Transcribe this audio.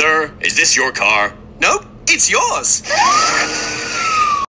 Sir, is this your car? Nope, it's yours.